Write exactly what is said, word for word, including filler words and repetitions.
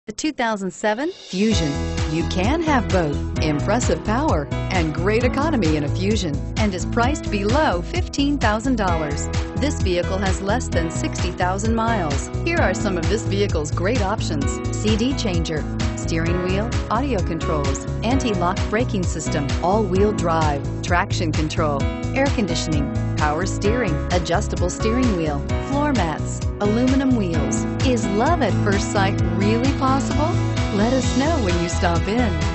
The two thousand seven Fusion. You can have both impressive power and great economy in a Fusion, and is priced below fifteen thousand dollars. This vehicle has less than sixty thousand miles. Here are some of this vehicle's great options: C D changer, steering wheel audio controls, anti-lock braking system, all-wheel drive, traction control, air conditioning, power steering, adjustable steering wheel, floor mats, aluminum wheels. Is love at first sight really possible? Let us know when you stop in.